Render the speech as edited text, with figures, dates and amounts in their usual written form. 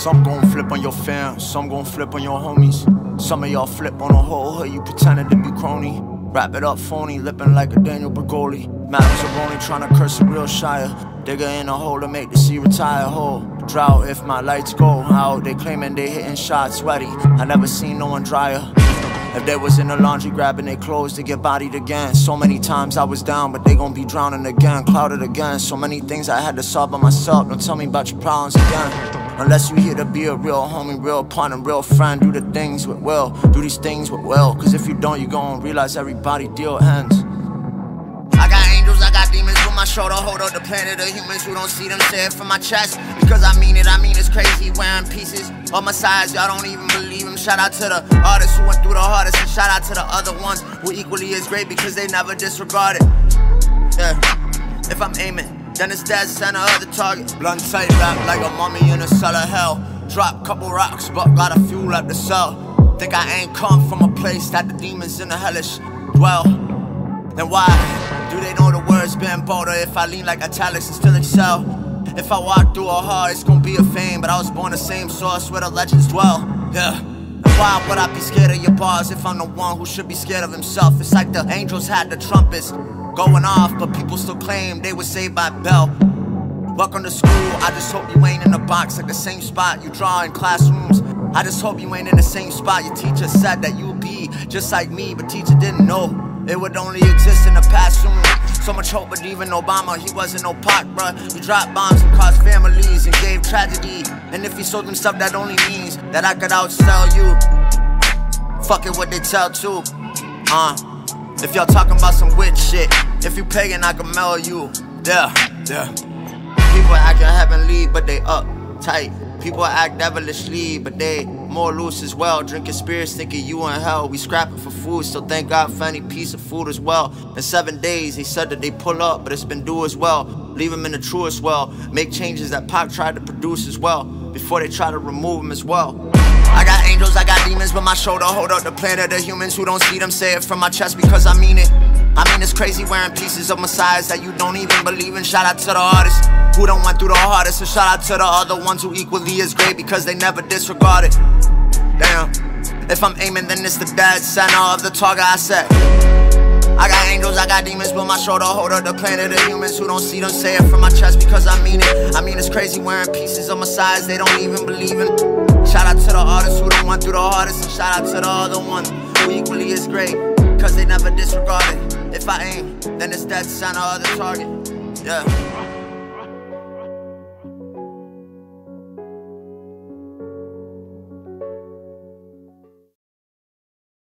Some gon' flip on your fam, some gon' flip on your homies. Some of y'all flip on the whole hood, you pretending to be crony. Wrap it up phony, lippin' like a Daniel Bergoli. Matters are only tryna curse a real shire. Digger in a hole to make the sea retire whole. Drought if my lights go out, they claiming they hitting shots sweaty. I never seen no one drier. If they was in the laundry grabbing their clothes to get bodied again. So many times I was down, but they gon' be drowning again, clouded again. So many things I had to solve by myself, don't tell me about your problems again. Unless you here to be a real homie, real partner, real friend. Do the things with will, do these things with will. Cause if you don't, you gon' realize everybody deal ends. I got angels, I got demons on my shoulder. Hold up the planet of humans who don't see them. Say it from my chest, because I mean it, it's crazy. Wearing pieces on my sides, y'all don't even believe them. Shout out to the artists who went through the hardest, and shout out to the other ones who equally as great because they never disregarded. Yeah, if I'm aiming, then it's dead center of the target. Blunt tight rap like a mummy in a cell of hell. Drop couple rocks, but got a few left to sell. Think I ain't come from a place that the demons in the hellish dwell. Then why do they know the words been bolder? If I lean like italics and still excel. If I walk through a heart, it's gonna be a fame. But I was born the same source where the legends dwell. Yeah. And why would I be scared of your bars if I'm the one who should be scared of himself? It's like the angels had the trumpets going off, but people still claim they were saved by bell. Welcome to school, I just hope you ain't in the box like the same spot you draw in classrooms. I just hope you ain't in the same spot your teacher said that you'd be just like me, but teacher didn't know it would only exist in the past soon. So much hope, but even Obama, he wasn't no Pac, bruh. He dropped bombs and caused families and gave tragedy. And if he sold himself, that only means that I could outsell you. Fuck it, what they tell too. If y'all talking about some witch shit, if you pagan, I can mail you. Yeah. People acting heavenly, but they uptight. People act devilishly, but they more loose as well. Drinking spirits, thinking you in hell. We scrapping for food, so thank God for any piece of food as well. In 7 days, they said that they pull up, but it's been due as well. Leave them in the truest well. Make changes that Pac tried to produce as well, before they try to remove them as well. I got angels, I got demons, but my shoulder hold up the planet of humans who don't see them. Say it from my chest because I mean it. It's crazy wearing pieces of my size that you don't even believe in. Shout out to the artists who done went through the hardest, and shout out to the other ones who equally as great because they never disregarded. Damn, if I'm aiming, then it's the dead center of the target I set. I got angels, I got demons, but my shoulder hold up the planet of humans who don't see them. Say it from my chest because I mean it. It's crazy wearing pieces of my size they don't even believe in. Shout out to the artists who done went through the hardest, and shout out to the other ones who equally as great because they never disregarded. If I aim, then it's dead center of the target. Yeah.